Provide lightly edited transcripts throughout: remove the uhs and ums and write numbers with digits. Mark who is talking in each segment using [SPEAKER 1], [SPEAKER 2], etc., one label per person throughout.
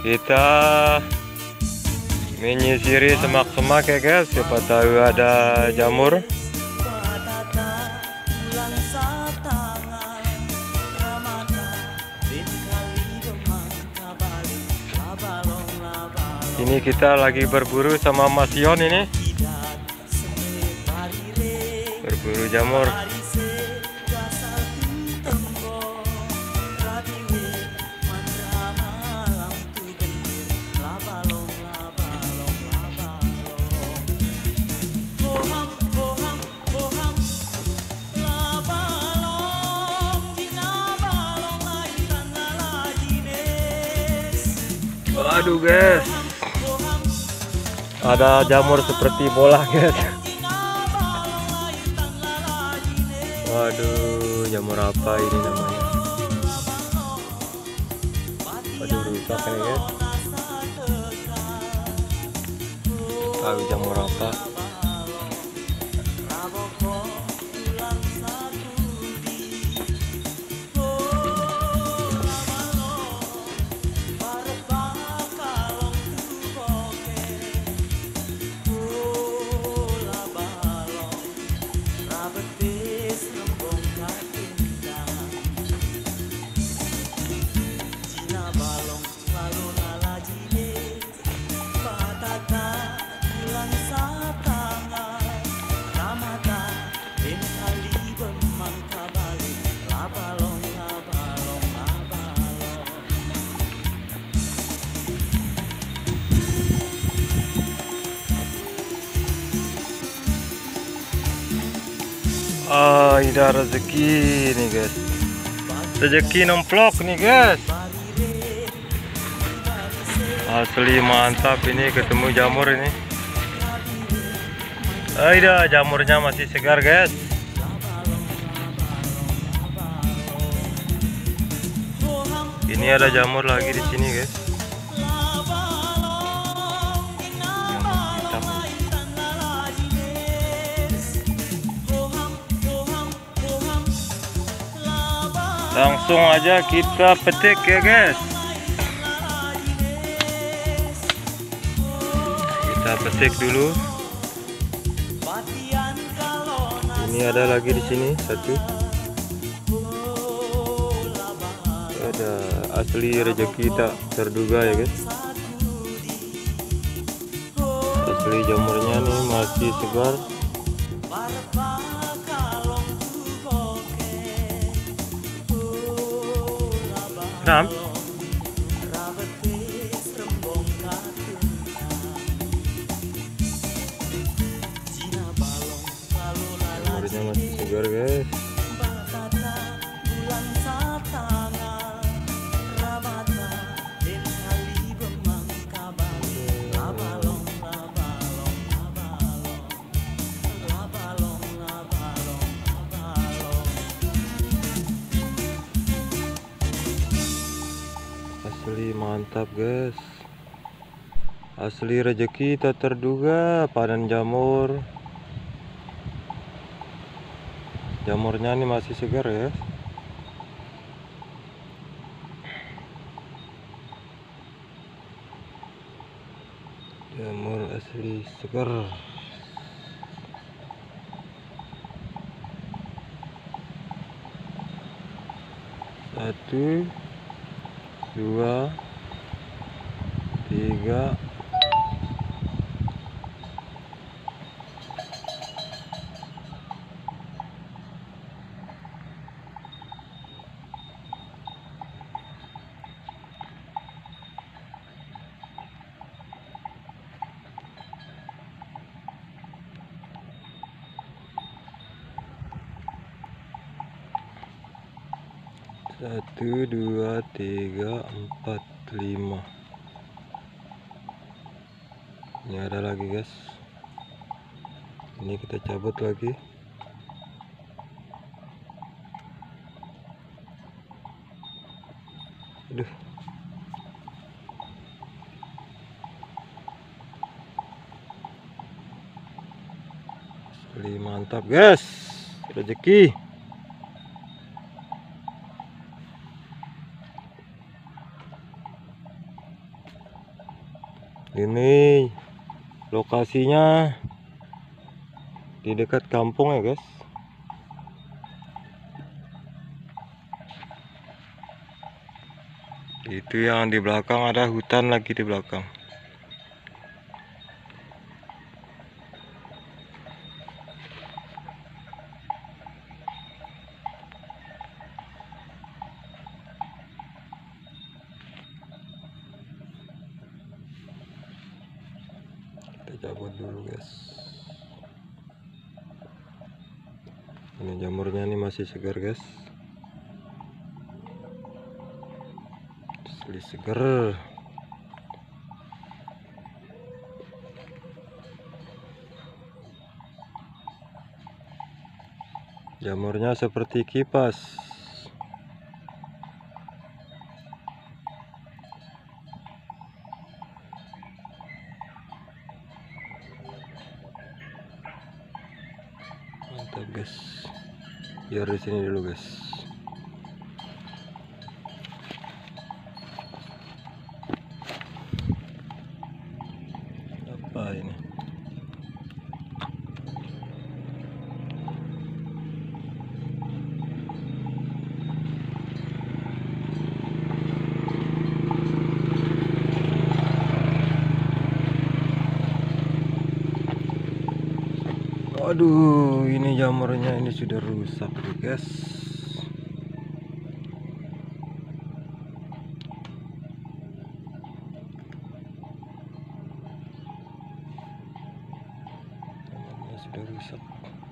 [SPEAKER 1] Kita menyisiri semak-semak ya guys, siapa tahu ada jamur. Ini kita lagi berburu sama Mas Yon ini. Berburu jamur. Aduh guys, ada jamur seperti bola guys. Waduh, jamur apa ini namanya? Waduh, rusak ini guys. Tahu jamur apa? Ada rezeki nih guys, rezeki nemplok nih guys, asli mantap ini ketemu jamur ini. Ada jamurnya masih segar guys. Ini ada jamur lagi di sini guys. Langsung aja kita petik ya guys. Kita petik dulu. Ini ada lagi di sini satu. Ada asli rezeki tak terduga ya guys. Asli jamurnya nih masih segar. Nah, jamurnya masih segar guys. Asli mantap guys, asli rezeki tak terduga panen jamur. Jamurnya ini masih segar ya. Jamur asli segar. Satu, dua, tiga, satu, dua, tiga, empat, lima. Ini ada lagi guys. Ini kita cabut lagi. Aduh. Asli mantap guys, rezeki. Ini lokasinya di dekat kampung ya guys. Itu yang di belakang, ada hutan lagi di belakang. Kita cabut dulu guys. Ini jamurnya ini masih segar guys, asli segar. Jamurnya seperti kipas. Mantap guys. Biar di sini dulu guys. Apa ini? Aduh, ini jamurnya ini sudah rusak guys. Jamurnya sudah rusak.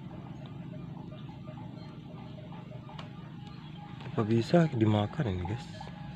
[SPEAKER 1] Apa bisa dimakan ini guys?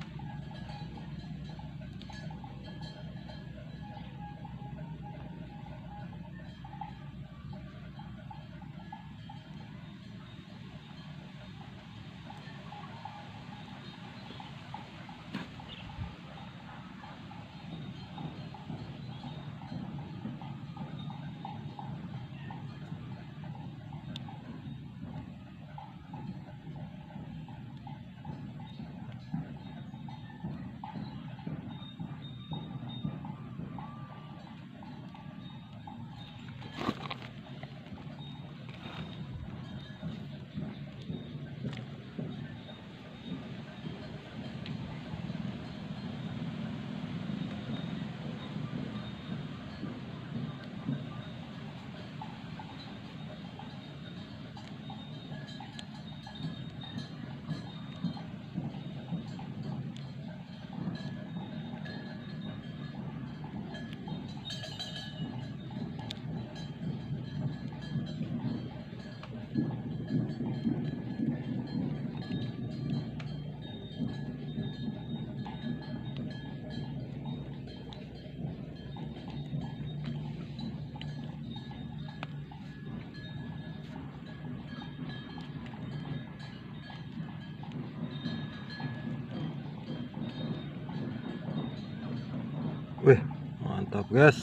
[SPEAKER 1] Wih, mantap guys.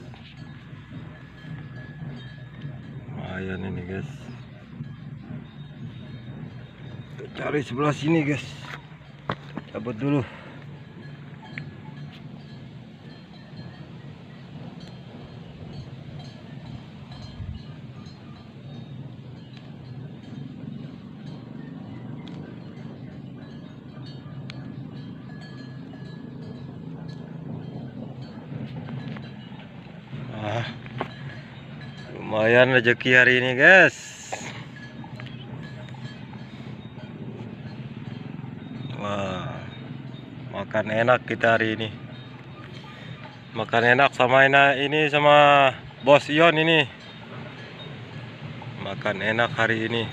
[SPEAKER 1] Lumayan ini guys. Kita cari sebelah sini guys. Cabut dulu. Lumayan rezeki hari ini guys. Wah, makan enak kita hari ini. Makan enak sama ini sama Bos Ion ini. Makan enak hari ini.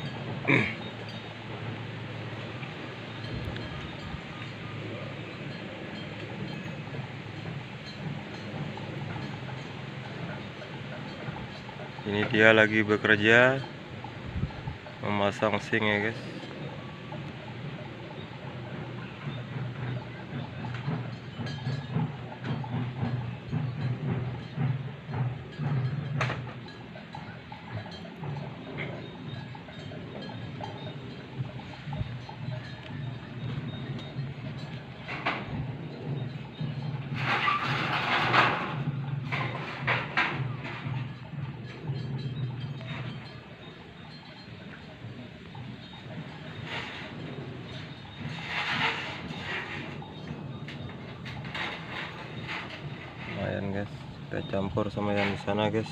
[SPEAKER 1] Ini dia lagi bekerja memasang sink ya guys. kita campur sama yang di sana guys.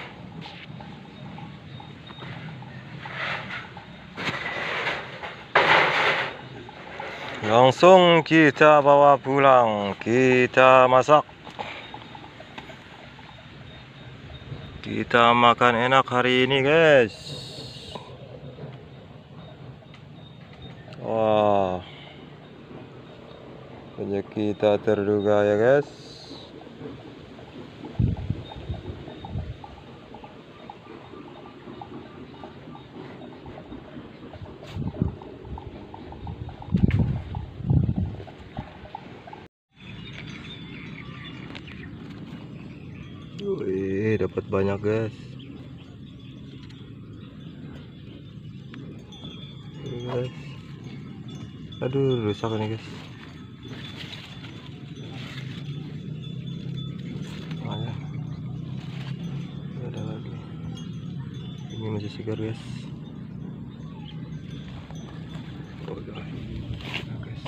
[SPEAKER 1] Langsung kita bawa pulang, kita masak, kita makan enak hari ini guys. Wah, rezeki tak terduga ya guys. Wih, dapat banyak guys. Guys. Aduh, rusak ini guys. Ada lagi. Ini masih segar guys. Udah. Nah, guys.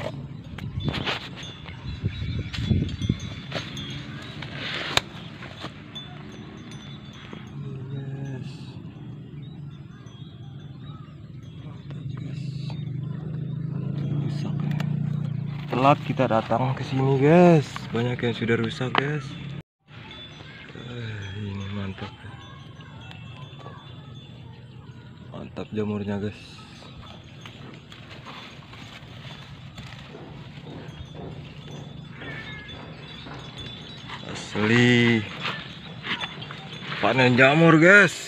[SPEAKER 1] Telat kita datang ke sini guys, banyak yang sudah rusak guys. Ini mantap, mantap jamurnya guys. Asli panen jamur guys.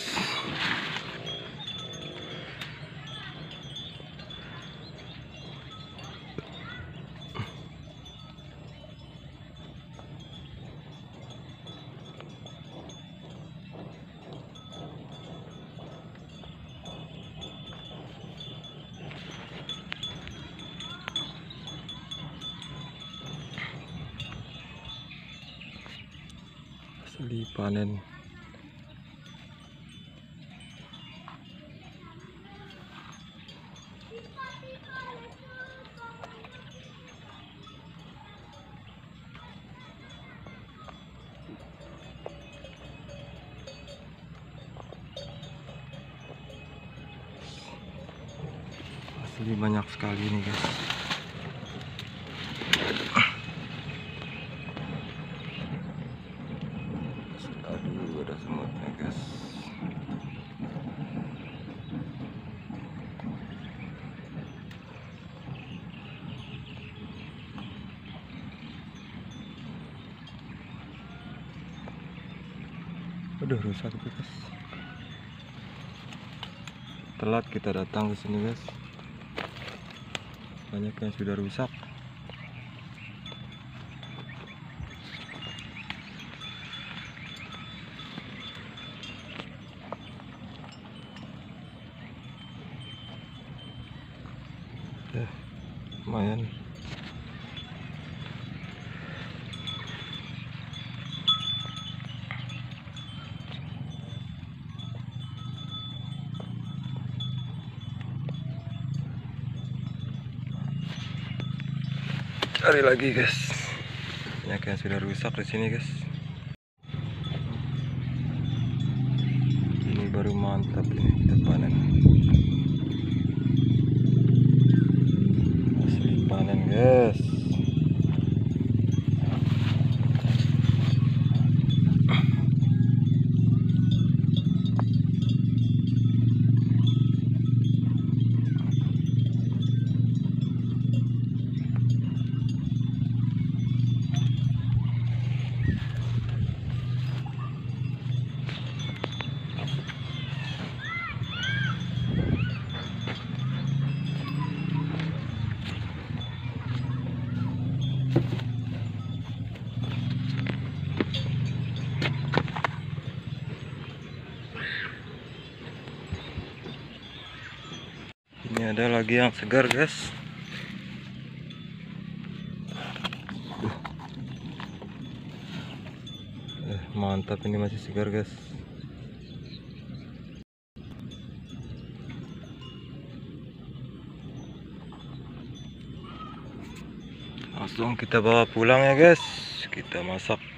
[SPEAKER 1] Asli panen. Asli banyak sekali nih guys. Aduh, ada semutnya guys. Aduh, rusak itu guys. Telat kita datang ke sini guys. Banyak yang sudah rusak. Lumayan. Cari lagi guys. Banyak yang sudah rusak di sini guys. Ini baru mantap ini kita panen. Asli panen guys. Ini ada lagi yang segar guys. Mantap, ini masih segar guys. Langsung kita bawa pulang ya guys. Kita masak.